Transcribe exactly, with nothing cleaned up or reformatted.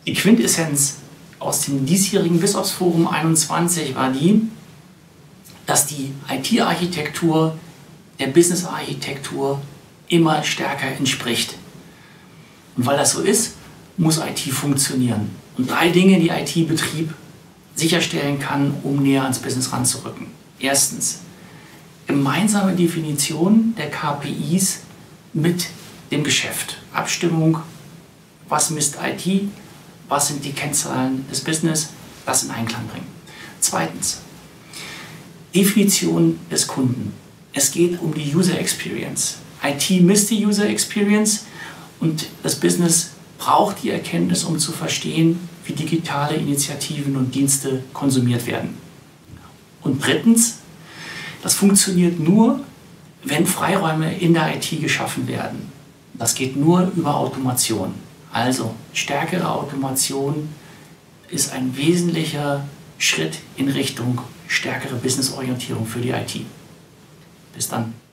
Die Quintessenz aus dem diesjährigen BizOps-Forum einundzwanzig war die, dass die I T-Architektur der Business-Architektur immer stärker entspricht. Und weil das so ist, muss I T funktionieren. Und drei Dinge, die I T-Betrieb sicherstellen kann, um näher ans Business ranzurücken. Erstens, gemeinsame Definition der K P Is mit dem Geschäft. Abstimmung, was misst I T, was sind die Kennzahlen des Business, das in Einklang bringen. Zweitens, Definition des Kunden. Es geht um die User Experience. I T misst die User Experience und das Business braucht die Erkenntnis, um zu verstehen, wie digitale Initiativen und Dienste konsumiert werden. Und drittens, das funktioniert nur, wenn Freiräume in der I T geschaffen werden. Das geht nur über Automation. Also stärkere Automation ist ein wesentlicher Schritt in Richtung stärkere Businessorientierung für die I T. Bis dann.